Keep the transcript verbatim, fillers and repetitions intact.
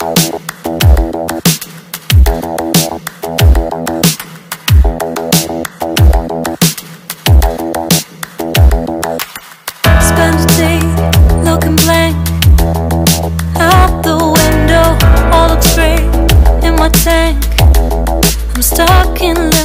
Spend a day looking blank out the window, all looks great in my tank. I'm stuck in love.